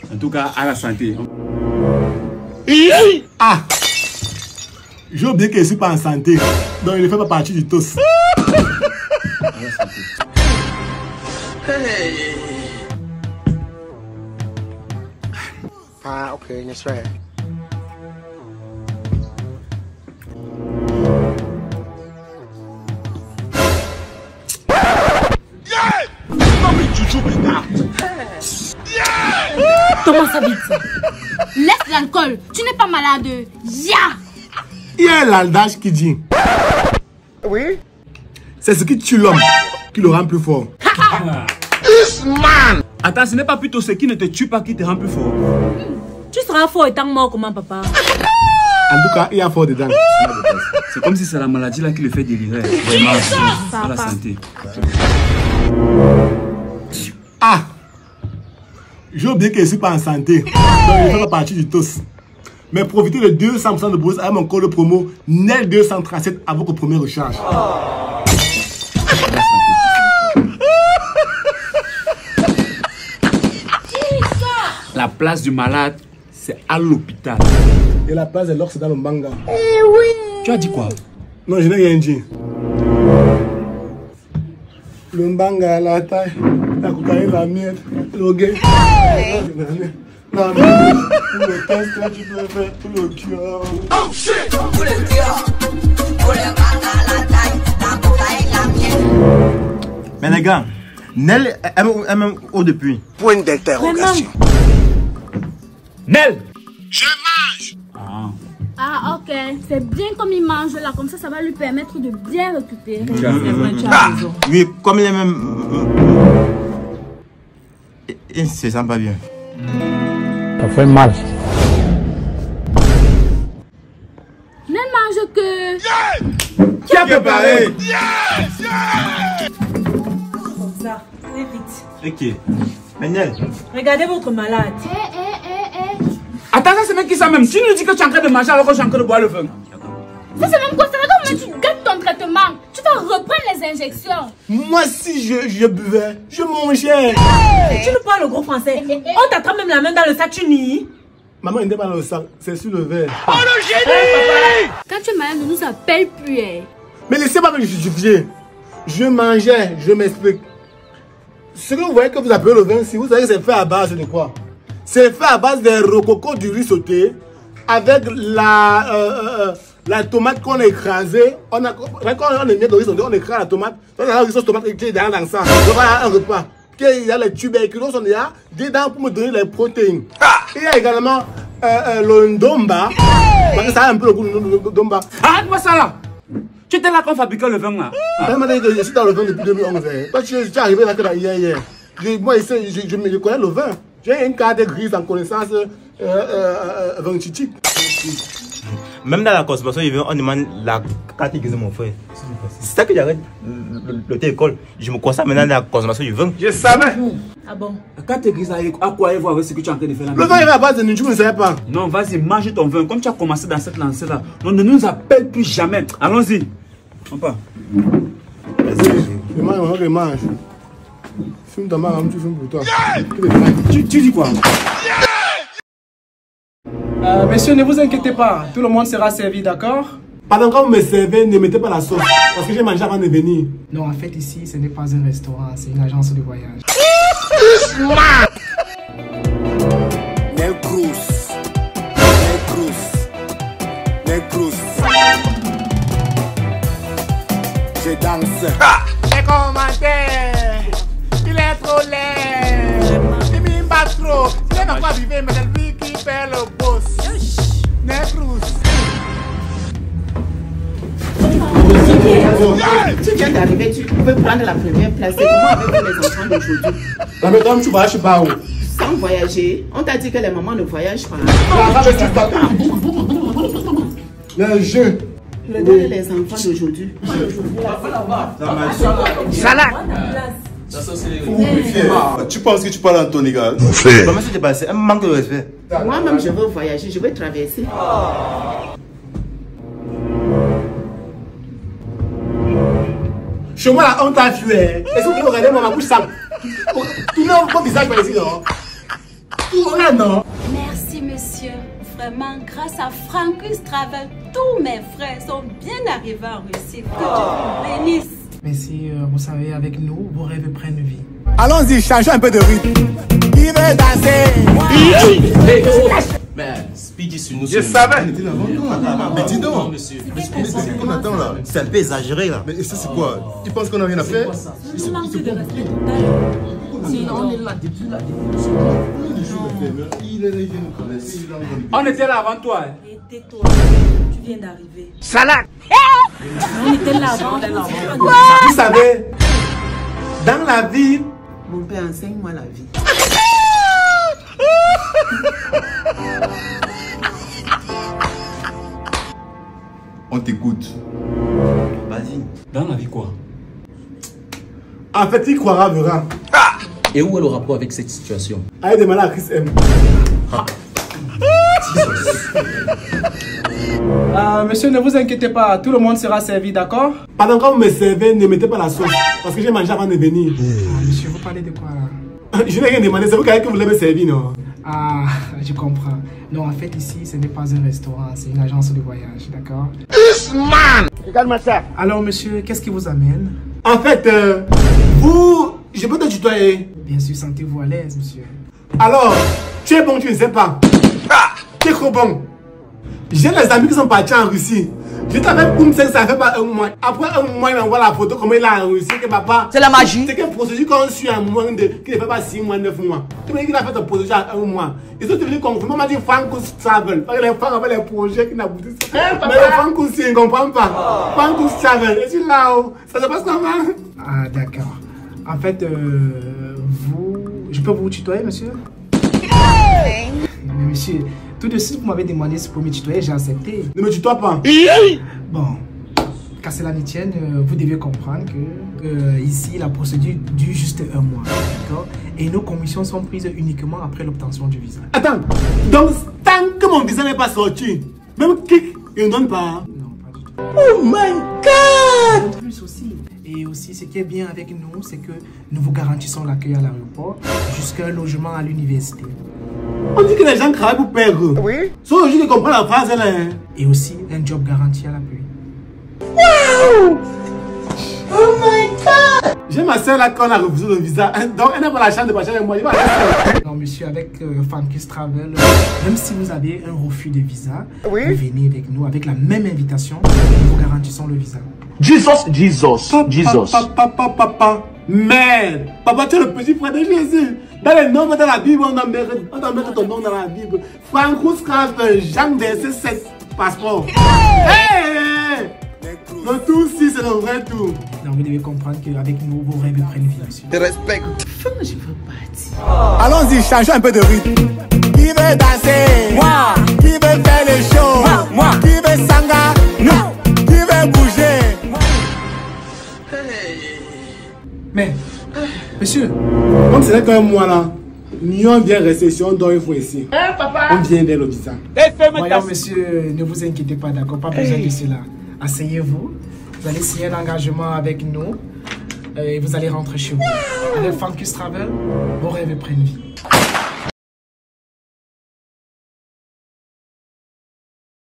En tout cas, à la santé. Ah! J'ai oublié que je ne suis pas en santé. Donc il ne fait pas partie du TOS. Ah, okay, that's right. Comment ça vite ça? Laisse l'alcool, tu n'es pas malade. Ya! Il y a l'aldage qui dit. Oui? C'est ce qui tue l'homme qui le rend plus fort. Attends, ce n'est pas plutôt ce qui ne te tue pas qui te rend plus fort. Tu seras fort étant mort comment, papa? En tout cas, il y a fort dedans. C'est comme si c'est la maladie là qui le fait délirer. Vraiment, à la santé. Ah! J'ai oublié que je ne suis pas en santé. Donc il ne fait pas partie du TOS. Mais profitez de 200% de bonus avec mon code promo NEL237 à votre première recharge. La place du malade, c'est à l'hôpital. Et la place de l'or, c'est dans le manga. Eh oui! Tu as dit quoi? Non, je n'ai rien dit. Le manga, la taille, la cocaïne, la miette, le gay. La miette, le test que tu peux faire, tout le cœur. Oh shit! Pour le cœur, pour le manga, la taille, la cocaïne, la miette. Mais les gars, Nel aime au depuis. Point d'interrogation. Nel! Je mange! Ah, ok. C'est bien comme il mange là, comme ça va lui permettre de bien récupérer. Tu as raison. Ah, oui, comme il est même. Il se sent pas bien. Ça fait mal. Ne mange que... Qui a préparé? Comme ça, très vite. Ok. Mais Nel. Regardez votre malade. Attends, ça c'est même qui ça même? Tu nous dis que tu es en train de manger alors que je suis en train de boire le vin. Ça c'est même quoi? Ça comment tu gâtes ton traitement? Tu vas reprendre les injections. Moi, si je buvais, je mangeais. Tu nous parles le gros français. On t'attrape même la main dans le sac, tu nies. Maman, il n'est pas dans le sac, c'est sur le verre. Oh le génie! Quand tu es malade, ne nous appelle plus. Hein. Mais laissez-moi me justifier. Je mangeais, je m'explique. Ce que vous voyez que vous appelez le vin, si vous savez que c'est fait à base de quoi? C'est fait à base des rococo du riz sauté avec la tomate qu'on a écrasée. Quand on est mis dans le riz sauté, on écrase la tomate. On a la sauce tomate qui est dans ça. Donc on a un repas. Il y a les tubercules, on y a dedans pour me donner les protéines. Il y a également le ndomba. Parce que ça a un peu le goût de ndomba. Arrête-moi ça là! Tu étais là quand on fabriquait le vin là. Je suis dans le vin depuis 2011. Toi, tu es arrivé là que hier. Moi, je connais le vin. J'ai une carte grise en connaissance vin. Même dans la consommation, on demande la carte grise de mon frère. C'est ça que j'arrête le télécole. Je me concentre maintenant dans la consommation du vin. Je savais. Ah bon? La carte grise à quoi elle voit avec ce que tu es en train de faire là? Le vin est à base de nous, tu ne savais pas. Non, vas-y, mange ton vin. Comme tu as commencé dans cette lancée là, non, ne nous appelle plus jamais. Allons-y. On part. Je mange. Fume ta main, tu fumes pour toi. Tu dis quoi? Messieurs, ne vous inquiétez pas, tout le monde sera servi, d'accord? Pendant que vous me servez, ne mettez pas la sauce. Parce que j'ai mangé avant de venir. Non, en fait, ici, ce n'est pas un restaurant, c'est une agence de voyage. Je danse. J'ai commenté. Il est trop laid. Il m'aime pas trop. Il n'est pas vivre, mais c'est lui qui fait le boss. Necrous. Tu viens d'arriver, tu peux prendre la première place. C'est comment avec les enfants d'aujourd'hui? La madame, tu voyages pas où? Sans voyager. On t'a dit que les mamans ne voyagent pas. Le jeu. Regarde les enfants d'aujourd'hui. Salade. Tu penses que tu parles à ton égal? Comment ça t'est passé? Un manque de respect. Moi-même, je veux voyager, je veux traverser. Chez moi, la honte a tué. Est-ce que vous regardez ma bouche sale? Tournez mon visage par ici, non? Là, non. Merci, monsieur. Vraiment, grâce à Francus Travel, tous mes frères sont bien arrivés en Russie. Que Dieu vous bénisse. Mais si vous savez, avec nous, vos rêves prennent vie. Allons-y, changeons un peu de rythme. Qui veut danser? Mais Speedy sur nous. Je savais. Mais dis donc. Monsieur. C'est qu'on attend là. C'est un peu exagéré là. Mais ça c'est quoi? Ils pensent qu'on a rien à faire? Je manque de respect total. Sinon, on est là depuis la On était là avant toi. Et tais-toi, tu viens d'arriver. Salade. On était là avant. Vous savez, dans la vie, Mon père, enseigne-moi la vie. on t'écoute. Vas-y. Dans la vie quoi? En fait, il croira, verra. Et où est le rapport avec cette situation? Allez demander à Chris M. Monsieur, ne vous inquiétez pas, tout le monde sera servi, d'accord? Pendant que vous me servez, ne mettez pas la sauce. Parce que j'ai mangé avant de venir. Monsieur, vous parlez de quoi là? Je n'ai rien demandé, c'est vous que vous l'avez servi, non? Ah, je comprends. Non, en fait, ici, ce n'est pas un restaurant, c'est une agence de voyage, d'accord? Regarde-moi ça. Alors, monsieur, qu'est-ce qui vous amène? En fait, vous, je peux te tutoyer. Bien sûr, sentez-vous à l'aise, monsieur. Alors, tu es bon, tu ne sais pas. Tu es trop bon. J'ai les amis qui sont partis en Russie. Je t'avais pour me dire que ça fait pas un mois. Après un mois, il m'envoie la photo comment il est en Russie. Que papa. C'est la magie. C'est quelle procédure qu'on suit un mois qui ne fait pas 6 mois, 9 mois. Tu me dis qu'il a fait ta procédure en un mois. Ils sont devenus confondus. Maman dit Francus Travel. Parce que les femmes avaient les projets qui n'aboutissent pas. Mais le Francus, il ne comprend pas. Francus Travel. Et tu là-haut. Ça se passe comment? Ah, d'accord. En fait, vous... Je peux vous tutoyer, monsieur? Mais monsieur, tout de suite, vous m'avez demandé si vous pouvez me tutoyer, j'ai accepté. Ne me tutoie pas. Bon, qu'à cela ne tienne, vous devez comprendre que ici, la procédure dure juste un mois, d'accord? Et nos commissions sont prises uniquement après l'obtention du visa. Attends, donc tant que mon visa n'est pas sorti, même kick, il ne donne pas. Non, pas du tout. Oh my God! En plus aussi. Et aussi, ce qui est bien avec nous, c'est que nous vous garantissons l'accueil à l'aéroport jusqu'à un logement à l'université. On dit que les gens travaillent pour perdre. Oui. Sauf que je comprends la phrase là. Et aussi, un job garanti à l'appui. Wow! Oh my God! J'ai ma soeur là qu'on a refusé le visa. Donc elle n'a pas la chance de partir avec moi. Non, monsieur, avec Francus Travel, même si vous avez un refus de visa, vous venez avec nous avec la même invitation. Nous vous garantissons le visa. Papa. Merde. Papa, tu es le petit frère de Jésus. Dans les noms de la Bible, on doit mettre ton nom dans la Bible. Francus Travel, Jean verset 7, passeport. Hey! Le tout si c'est le vrai tout. Non, vous devez comprendre qu'avec nous, vos rêves prennent vie, monsieur. Je respecte. Je veux partir. Allons-y, changeons un peu de rythme. Qui veut danser? Moi. Qui veut faire le show? Moi. Qui veut sanga? Non. Qui veut bouger? Mais, monsieur, comme c'est là qu'un mois là, nous vient réception, donc il faut ici. On vient vers le visa. Voyons, monsieur, ne vous inquiétez pas, d'accord, pas besoin de cela. Asseyez-vous, vous allez signer un engagement avec nous et vous allez rentrer chez vous. Avec Francus Travel, vos rêves prennent vie.